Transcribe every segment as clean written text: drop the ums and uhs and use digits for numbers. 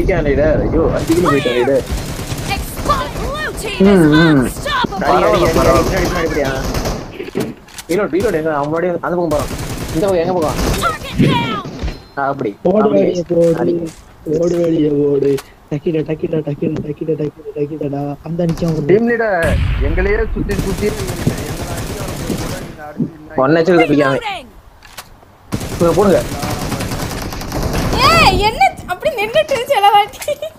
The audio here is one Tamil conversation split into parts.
அடிக்கான் லீடர். ஐயோ அடிக்கணும் போயிட்டான் லீடர். ரீலோட் எங்க அவன் முன்னாடி அந்த பக்கம் போறான். இந்த பக்கம் எங்க போவான் அப்படி ஓடு வெளியே ஓடு டக்கிட டக்கிட டக்கிட டக்கிட டக்கிட டக்கிடடா அந்த நிச்சயம் டீம் லீடர் எங்களையே சுத்தி சுத்தி ஒன்னச்சு தப்பிக்காம போடுங்க. ஏய் என்ன அப்படி நின்னுட்டு செலவாட்டி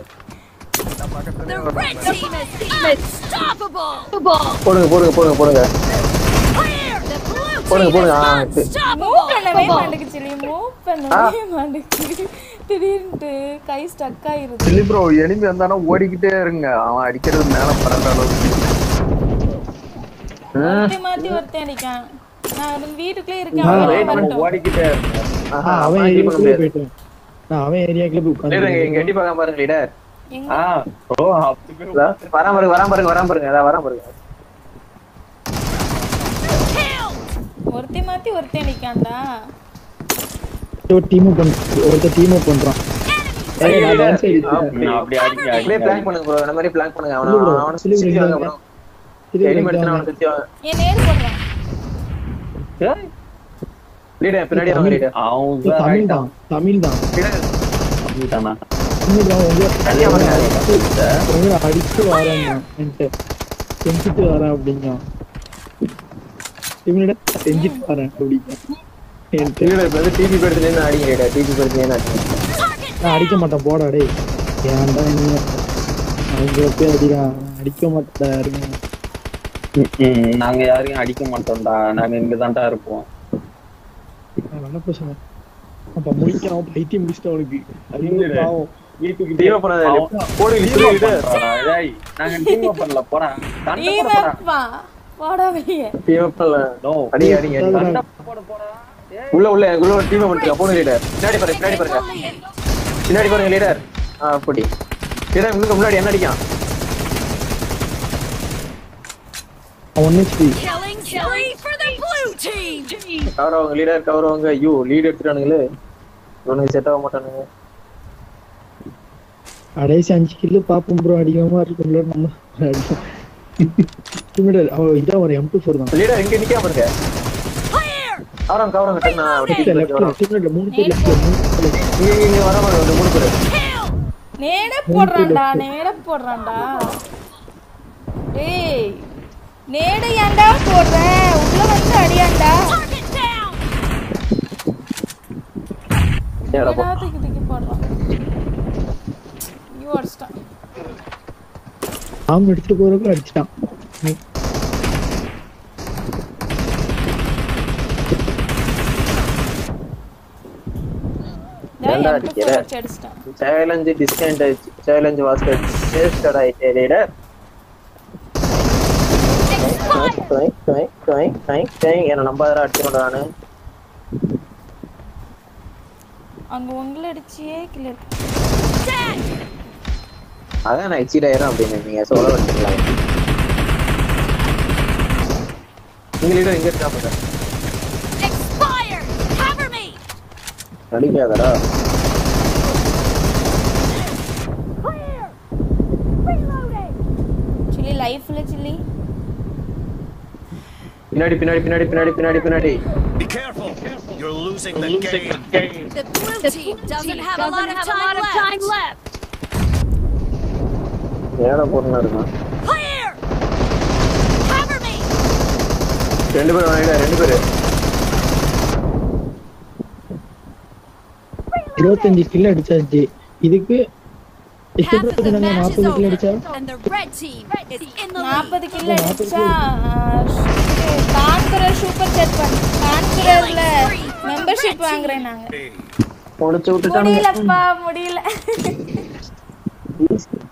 போடுங்க போடுங்க போடுங்க போடுங்க போடுங்க போடுங்க. மூவ் பண்ணவே மாட்டேங்குது மூவ் பண்ணவே மாட்டேங்குது. திடீர்னு கை ஸ்டக் ஆயிருது. சில்லி ப்ரோ எனிமி வந்தானா ஓடிக்கிட்டே இருங்க. அவன் அடிக்கிறது மேல பறந்த அளவுக்கு மாத்தி ஒருத்தன் அடிக்கான். நான் வீட்டுக்குள்ளே இருக்கேன். ஓடிக்கிட்டே இருங்க. அவன் ஏரியாக்குள்ள போயிட்டான். அவன் ஏரியாக்குள்ள போய் உட்கார்ந்து இங்க எட்டி பார்க்காம பாருங்க லீடர். ஓ வராம பாருங்க அதான் வராம பாருங்க. ஒருத்தி மாத்தி ஒருத்தி அடிக்கான்டா. ஒரு டீம் பண்றான். ஏய் நான் டான்ஸ் அப்படி அடிங்க. அப்படியே பிளான் பண்ணுங்க ப்ரோ. அந்த மாதிரி பிளான் பண்ணுங்க. அவன சுத்தி வாங்க ப்ரோ. எனிமி எடுத்து அவன சுத்தி வாங்க. ஏ நேர் போடுறான். லீடர் பின்னாடி வாங்க லீடர். தமிழ் தான் லீடர் நீதானா தனியா வாங்க. அடிச்சு வரேன் செஞ்சுட்டு வரேன் அப்படிங்க. செஞ்சுட்டு வரேன் அப்படிங்க. லீடர் டிவி படுத்து நின்னு அடிங்க லீடர். டிவி படுத்து நின்னு அடிங்க. நான் அடிக்க மாட்டேன் போடா டேய். ஏன்டா நீ அவங்க போய் அடிக்க மாட்டாருங்க. நாங்க யாரையும் அடிக்க மாட்டோம்டா. நாங்க இங்கதான்டா இருப்போம். என்ன பிரச்சனை அப்ப முடிக்கிறான். பைத்தியம் முடிச்சிட்டு அவனுக்கு அது பாவம். வீட்டுக்கு டீம் பண்ணாத போடு லீடர். டேய் நாங்க டீம் பண்ணல போடா. டீமப்பா போடா வெளிய. டீம் பண்ணல. அடிங்க போடா. உள்ள டீம் பண்ணிட்டு போடு லீடர். பின்னாடி பாருங்க பின்னாடி பாருங்க லீடர். அப்படி லீடர் உங்களுக்கு முன்னாடி என்ன அடிக்கான். கவரவங்க லீடர் கவரவங்க. ஐயோ லீட் எடுத்துட்டானுங்களே. இவனுக்கு செட் ஆக மாட்டானுங்க. கடைசி 5 கில்லு பாப்போம் ப்ரோ. அடிக்காம இருக்கும்ல நம்ம. அவன் இதான் ஒரு M24 தான். லீடர் எங்க நிக்காம இருக்க. கவரவங்க டக்குனா மூணு பேர் இங்க வராம வந்து 3 பேர். நேட போடுறான்டா. டேய் நேட ஏன்டா போடுற? உள்ள வந்து அடியான்டா. தூக்கி போடுறான். யூ அடிச்சிட்டான். அவன் எடுத்துட்டு போறப்ப அடிச்சிட்டான். சேலஞ்ச் டிஸ்கவுண்ட் ஆயிடுச்சு. சேலஞ்ச் வாஸ்கட் டேஸ்டட் ஆயிட்டே லீடர். என்ன நம்பாதரா அடிச்சுடா நானு. அங்க உங்களை அடிச்சியே கிளியர். அதான் நான் எக்ஸிட் ஆயிரும் அப்படின்னு நீங்க சொல்ல வந்தீங்களா. நீங்க லீடர் எங்க இருக்கா பாருங்க. அடிக்காதடா. சில்லி லைஃப்ல சில்லி பின்னாடி Be careful. You're losing the game. The blue team doesn't have a lot of time left. ஏடா போறனா இருக்கா. Clear. Cover me. ரெண்டு பேர் வாங்கடா. 25 கில் அடிச்சாச்சு. இதுக்கு Half of the match is over, அடிச்சா and the red team is in the lead. 40 kill அடிச்சா கான்கரர் சூப்பர் செட் பண்ணு. கான்கரர்ல மெம்பர்ஷிப் வாங்குறேன் நாங்க. முடிச்சு விட்டுட்டானுங்க. முடியல.